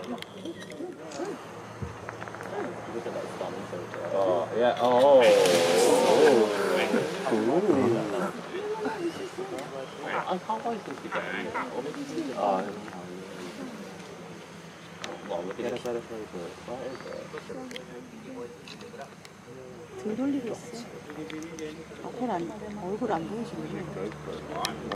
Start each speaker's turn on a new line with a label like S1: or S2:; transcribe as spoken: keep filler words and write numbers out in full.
S1: Oh, yeah. Oh. Anh không có sự kiện gì. Ờ.
S2: 등 돌리고 있어. 앞에 안, 얼굴 안 보여주네.